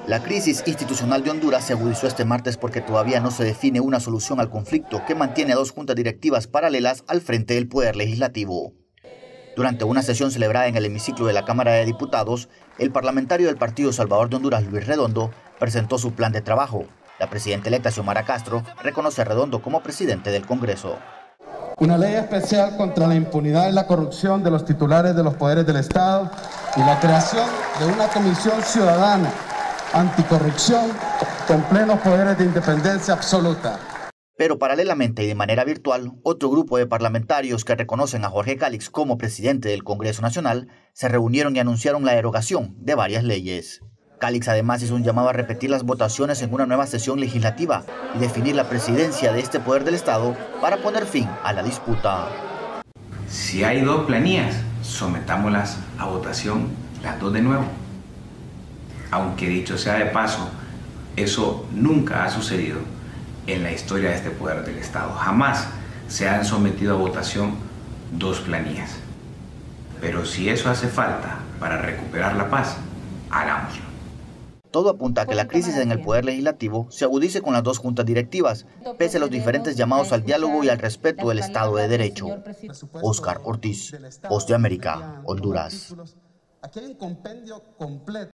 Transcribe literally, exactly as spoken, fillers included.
La crisis institucional de Honduras se agudizó este martes porque todavía no se define una solución al conflicto que mantiene a dos juntas directivas paralelas al frente del Poder Legislativo. Durante una sesión celebrada en el hemiciclo de la Cámara de Diputados, el parlamentario del Partido Salvador de Honduras, Luis Redondo, presentó su plan de trabajo. La presidenta electa, Xiomara Castro, reconoce a Redondo como presidente del Congreso. Una ley especial contra la impunidad y la corrupción de los titulares de los poderes del Estado y la creación de una comisión ciudadana anticorrupción con plenos poderes de independencia absoluta. Pero paralelamente y de manera virtual, otro grupo de parlamentarios que reconocen a Jorge Cálix como presidente del Congreso Nacional se reunieron y anunciaron la derogación de varias leyes. Cálix además hizo un llamado a repetir las votaciones en una nueva sesión legislativa y definir la presidencia de este poder del Estado para poner fin a la disputa. Si hay dos planillas, sometámoslas a votación las dos de nuevo. Aunque dicho sea de paso, eso nunca ha sucedido en la historia de este poder del Estado. Jamás se han sometido a votación dos planillas. Pero si eso hace falta para recuperar la paz, hagámoslo. Todo apunta a que la crisis en el Poder Legislativo se agudice con las dos juntas directivas, pese a los diferentes llamados al diálogo y al respeto del Estado de Derecho. Oscar Ortiz, Voz de América, Honduras. Aquí hay un compendio completo.